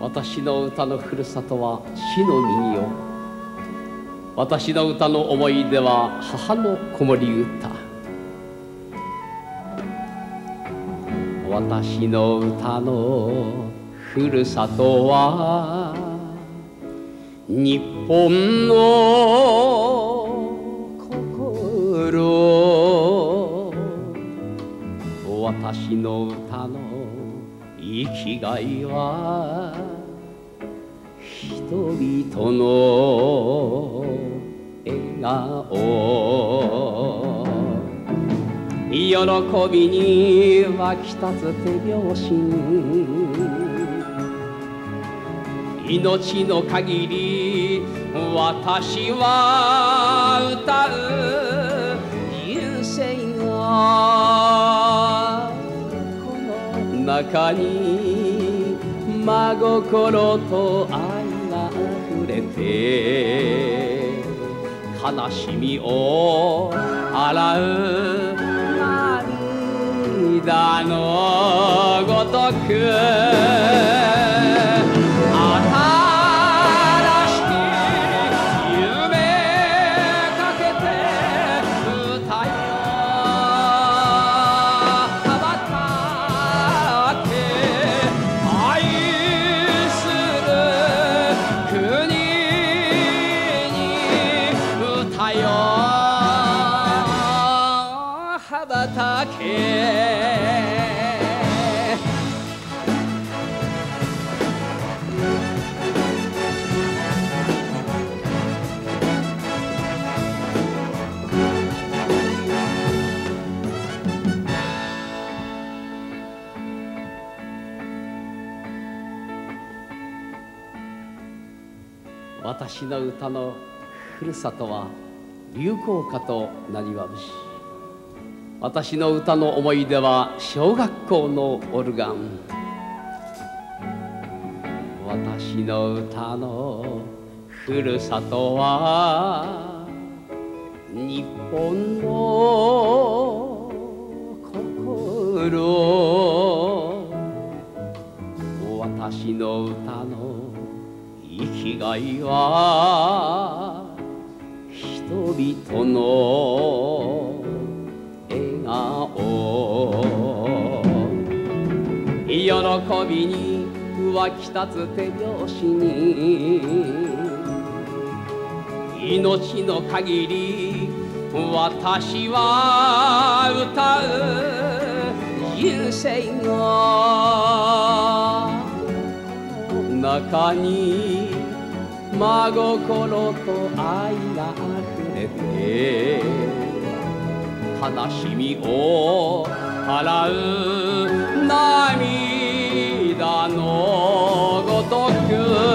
私の歌のふるさとは死の右よ。私の歌の思い出は母の子守歌。私の歌のふるさとは日本の心。私の歌の生きがいは人々の笑顔。喜びに湧き立つ手拍子に命の限り私は歌う。人生がこの中に真心と愛があふれて悲しみを洗う涙のごとく私の歌のふるさとは流行歌となにわ節。私の歌の思い出は小学校のオルガン。私の歌のふるさとは日本の心。私の歌の生きがいは人々の笑顔。喜びに湧き立つ手拍子に命の限り私は歌う。人生が中に真心と愛があふれて悲しみを払う涙のごとく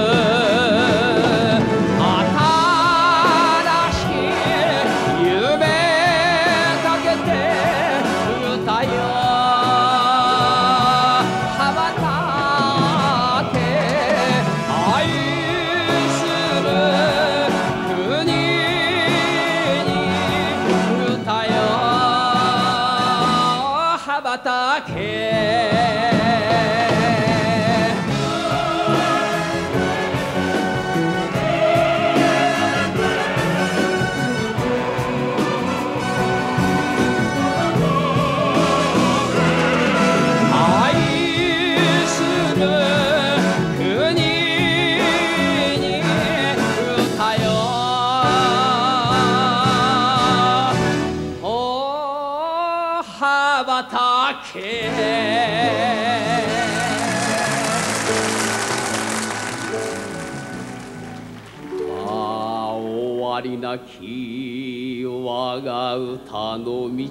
終わりなき我が歌の道。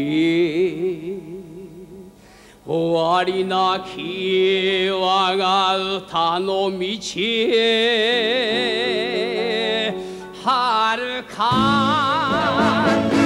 終わりなき我が歌の道。遥か